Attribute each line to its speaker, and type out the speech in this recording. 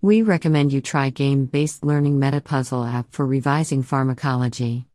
Speaker 1: We recommend you try game-based learning Medipuzzle app for revising pharmacology.